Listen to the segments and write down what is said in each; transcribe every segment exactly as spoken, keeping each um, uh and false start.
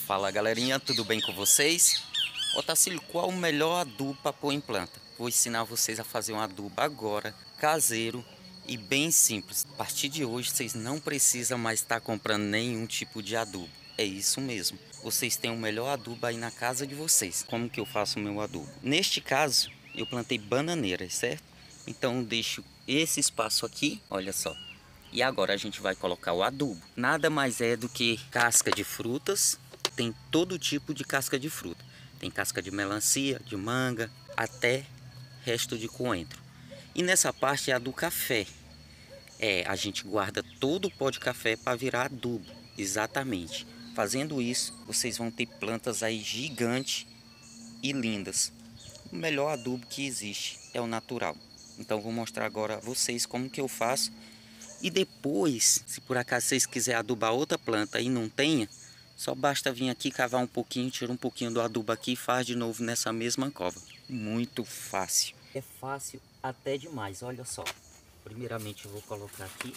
Fala galerinha, tudo bem com vocês? Otacílio, qual o melhor adubo para pôr em planta? Vou ensinar vocês a fazer um adubo agora, caseiro e bem simples. A partir de hoje vocês não precisam mais estar comprando nenhum tipo de adubo. É isso mesmo, vocês têm o melhor adubo aí na casa de vocês. Como que eu faço o meu adubo? Neste caso, eu plantei bananeiras, certo? Então eu deixo esse espaço aqui, olha só. E agora a gente vai colocar o adubo. Nada mais é do que casca de frutas. Tem todo tipo de casca de fruta. Tem casca de melancia, de manga, até resto de coentro. E nessa parte é a do café. É, a gente guarda todo o pó de café para virar adubo. Exatamente. Fazendo isso, vocês vão ter plantas aí gigantes e lindas. O melhor adubo que existe é o natural. Então vou mostrar agora a vocês como que eu faço. E depois, se por acaso vocês quiserem adubar outra planta e não tenha, só basta vir aqui cavar um pouquinho, tira um pouquinho do adubo aqui e faz de novo nessa mesma cova. Muito fácil. É fácil até demais, olha só. Primeiramente eu vou colocar aqui.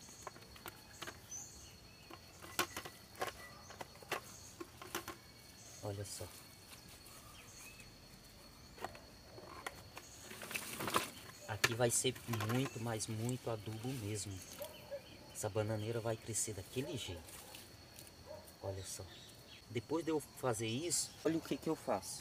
Olha só. Aqui vai ser muito, mas muito adubo mesmo. Essa bananeira vai crescer daquele jeito. Olha só. Depois de eu fazer isso, olha o que que eu faço.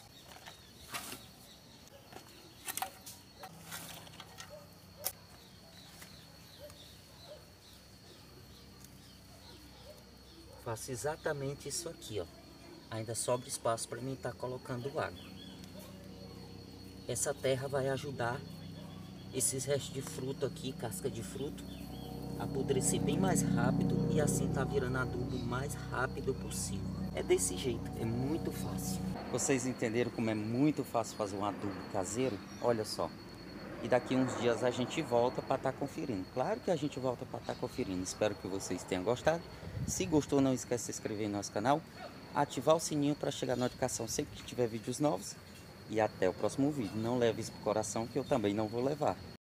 Faço exatamente isso aqui, ó. Ainda sobra espaço para mim estar colocando água. Essa terra vai ajudar esses restos de fruto aqui, casca de fruto, a apodrecer bem mais rápido e assim tá virando adubo o mais rápido possível. É desse jeito, é muito fácil. Vocês entenderam como é muito fácil fazer um adubo caseiro? Olha só. E daqui uns dias a gente volta para estar conferindo. Claro que a gente volta para estar conferindo. Espero que vocês tenham gostado. Se gostou, não esquece de se inscrever no nosso canal, ativar o sininho para chegar a notificação sempre que tiver vídeos novos. E até o próximo vídeo. Não leve isso pro coração que eu também não vou levar.